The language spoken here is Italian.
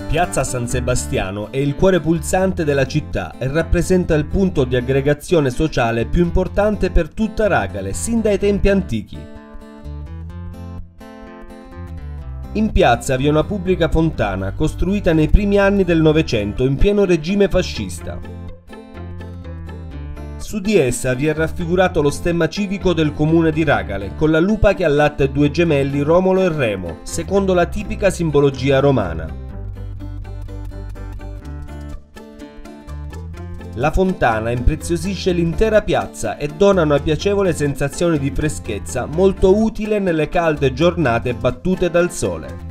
Piazza San Sebastiano è il cuore pulsante della città e rappresenta il punto di aggregazione sociale più importante per tutta Ragale, sin dai tempi antichi. In piazza vi è una pubblica fontana, costruita nei primi anni del Novecento in pieno regime fascista. Su di essa vi è raffigurato lo stemma civico del comune di Ragale, con la lupa che allatta i due gemelli Romolo e Remo, secondo la tipica simbologia romana. La fontana impreziosisce l'intera piazza e dona una piacevole sensazione di freschezza molto utile nelle calde giornate battute dal sole.